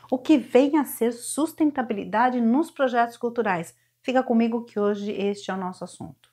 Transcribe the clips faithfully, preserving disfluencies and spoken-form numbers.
O que vem a ser sustentabilidade nos projetos culturais? Fica comigo que hoje este é o nosso assunto.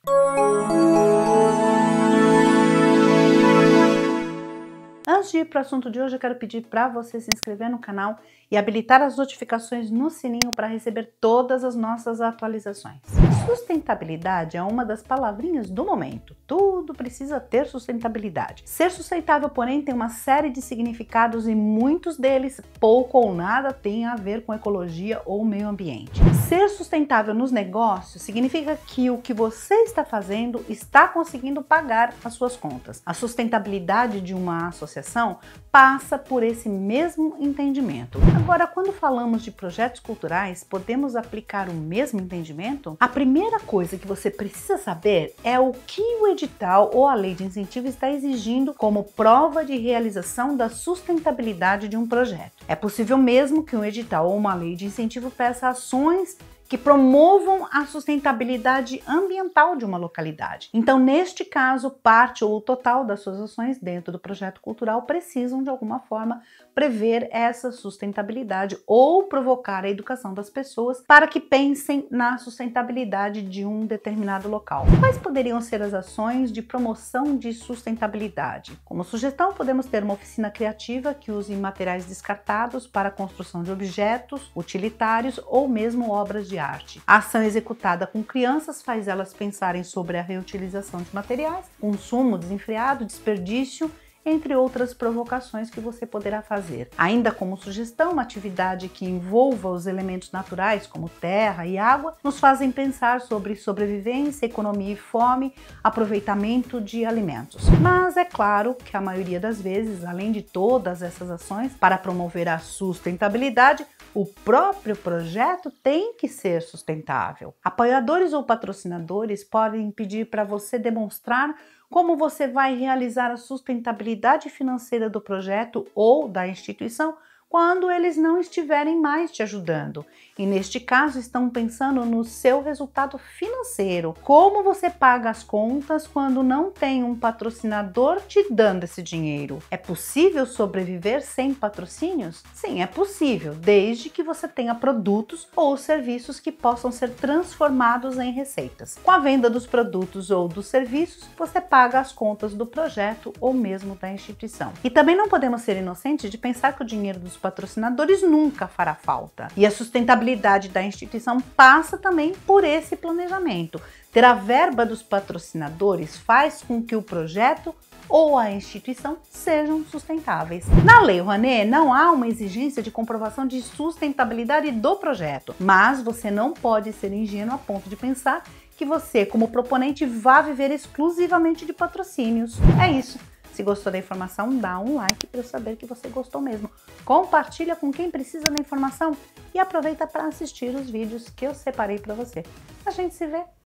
Antes de ir para o assunto de hoje, eu quero pedir para você se inscrever no canal e habilitar as notificações no sininho para receber todas as nossas atualizações. Sustentabilidade é uma das palavrinhas do momento. Tudo precisa ter sustentabilidade. Ser sustentável, porém, tem uma série de significados e muitos deles pouco ou nada têm a ver com ecologia ou meio ambiente. Ser sustentável nos negócios significa que o que você está fazendo está conseguindo pagar as suas contas. A sustentabilidade de uma associação passa por esse mesmo entendimento. Agora, quando falamos de projetos culturais, podemos aplicar o mesmo entendimento? A primeira coisa que você precisa saber é o que o edital ou a lei de incentivo está exigindo como prova de realização da sustentabilidade de um projeto. É possível mesmo que um edital ou uma lei de incentivo peça ações que promovam a sustentabilidade ambiental de uma localidade. Então, neste caso, parte ou o total das suas ações dentro do projeto cultural precisam, de alguma forma, prever essa sustentabilidade ou provocar a educação das pessoas para que pensem na sustentabilidade de um determinado local. Quais poderiam ser as ações de promoção de sustentabilidade? Como sugestão, podemos ter uma oficina criativa que use materiais descartados para a construção de objetos utilitários ou mesmo obras de arte. A ação executada com crianças faz elas pensarem sobre a reutilização de materiais, consumo desenfreado, desperdício, entre outras provocações que você poderá fazer. Ainda como sugestão, uma atividade que envolva os elementos naturais, como terra e água, nos fazem pensar sobre sobrevivência, economia e fome, aproveitamento de alimentos. Mas é claro que a maioria das vezes, além de todas essas ações para promover a sustentabilidade, o próprio projeto tem que ser sustentável. Apoiadores ou patrocinadores podem pedir para você demonstrar como você vai realizar a sustentabilidade financeira do projeto ou da instituição quando eles não estiverem mais te ajudando. E neste caso, estão pensando no seu resultado financeiro. Como você paga as contas quando não tem um patrocinador te dando esse dinheiro? É possível sobreviver sem patrocínios? Sim, é possível, desde que você tenha produtos ou serviços que possam ser transformados em receitas. Com a venda dos produtos ou dos serviços, você paga as contas do projeto ou mesmo da instituição. E também não podemos ser inocentes de pensar que o dinheiro dos patrocinadores nunca fará falta. E a sustentabilidade da instituição passa também por esse planejamento. Ter a verba dos patrocinadores faz com que o projeto ou a instituição sejam sustentáveis. Na Lei Rouanet não há uma exigência de comprovação de sustentabilidade do projeto, mas você não pode ser ingênuo a ponto de pensar que você, como proponente, vá viver exclusivamente de patrocínios. É isso. Se gostou da informação, dá um like para eu saber que você gostou mesmo. Compartilha com quem precisa da informação e aproveita para assistir os vídeos que eu separei para você. A gente se vê!